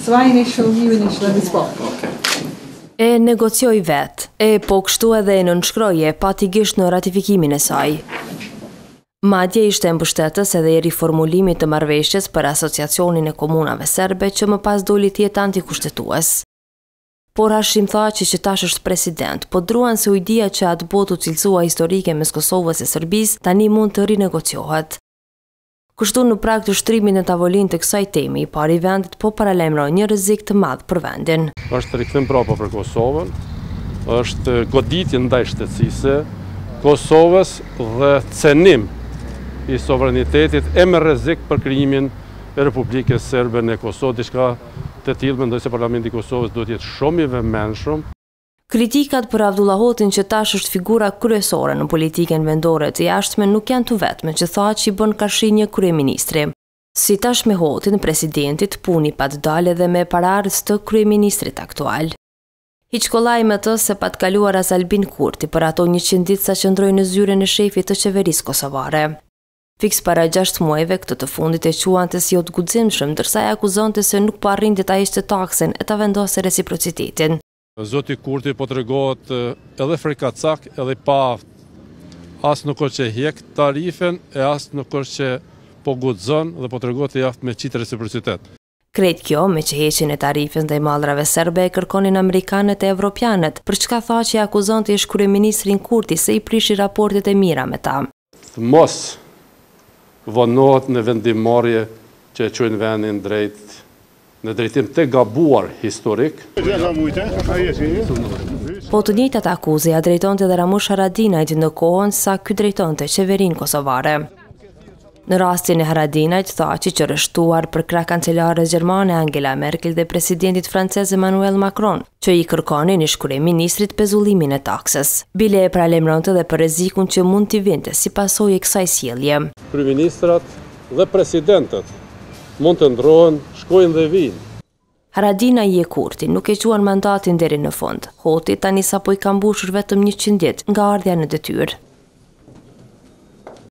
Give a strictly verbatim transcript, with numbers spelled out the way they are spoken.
So I initial, you initial, and we swap. Okay. E negocioj vet, e po kështu edhe e nënshkroje patigisht në ratifikimin e saj. Madje ishte mbështetës edhe i riformulimit të marrëveshjes për Asociacionin e Komunave Serbe që më pas doli të jetë antikushtetues. Por Hashim tha që që tash është president, po druan se ujdia që atë botë u cilësua historike mes Kosovës e Serbisë tani mund të rinegociohet. Kështu në prag të shtrimit në tavolinë të kësaj temi, i pari vendit po paralajmëroi një rrezik të madh për vendin. Është rikthim prapa për Kosovën, është goditje ndaj shtetësisë Kosovës dhe cenim i sovranitetit e me rrezik për krijimin e Republikës Serbe në Kosovë, diçka të tillë mendoj se Parlamenti i Kosovës duhet të jetë shumë i vëmendshëm. Kritikat për Abdullah Hotin që tash është figura kryesore në politikën vendore të jashtme nuk janë të vetme që tha që i bën karshi një kryeministri. Si tash me Hotin, presidentit puni pa të dalë edhe me paraardhës të kryeministrit aktual. Hiç kollaj me të se pa të kaluar as Albin Kurti për ato njëqind ditë sa qëndroi në zyrën e shefit të qeverisë kosovare. Fiks para gjashtë muajve këtë të fundit e quante si jo të guximshëm, ndërsa e akuzonte se nuk po arrinte ta hiqte taksen e ta vendosë reciprocitetin. Zoti Kurti po tregohet edhe frikacak, edhe pa as nuk është që hjek tarifen e as nuk është që po guxon dhe po tregohet e jaft me qitë reciprocitet. Krejt kjo, me që heqin e tarifës ndaj mallrave serbe e kërkonin amerikanët e evropianët, për çka tha që i akuzonte ish kryeministrin Kurti se i prishi raportet e mira me ta. Mos vonohet në vendimmarrje që e çojnë vendin drejt në drejtim të gabuar historik. Po të njëjtat akuzë ja drejtonte edhe Ramush Haradinajt në kohën sa ky drejtonte qeverinë kosovare. Në rastin e Haradinajt tha që që rështuar për krah kancelares gjermane Angela Merkel dhe presidentit francez Emmanuel Macron, që i kërkonin ish kryeministrit pezullimin e taksës. Bile e paralajmëronte dhe për rrezikun që mund t'i vinte si pasojë e kësaj sjellje. Kryeministrat dhe presidentët mund të ndrohen, shkojnë dhe vinë. Haradinaj e Kurti nuk e quan mandatin deri në fund. Hoti tani sapo i ka mbushur vetëm njëqind ditë nga ardhja në detyrë.